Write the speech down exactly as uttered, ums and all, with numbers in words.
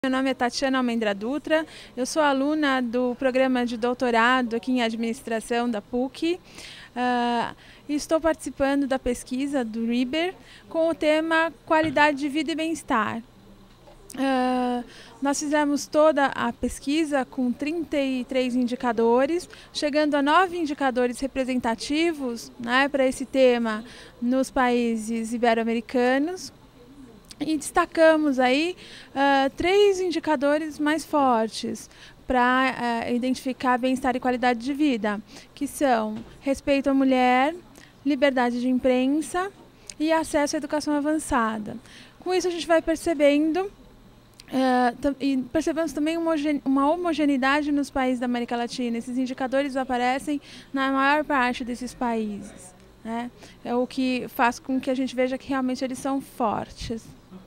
Meu nome é Tatiana Almendra Dutra, eu sou aluna do programa de doutorado aqui em administração da P U C uh, e estou participando da pesquisa do RIBER com o tema qualidade de vida e bem-estar. Uh, nós fizemos toda a pesquisa com trinta e três indicadores, chegando a nove indicadores representativos, né, para esse tema nos países ibero-americanos. E destacamos aí uh, três indicadores mais fortes para uh, identificar bem-estar e qualidade de vida, que são respeito à mulher, liberdade de imprensa e acesso à educação avançada. Com isso a gente vai percebendo Uh, e percebemos também uma homogeneidade nos países da América Latina. Esses indicadores aparecem na maior parte desses países, né? É o que faz com que a gente veja que realmente eles são fortes.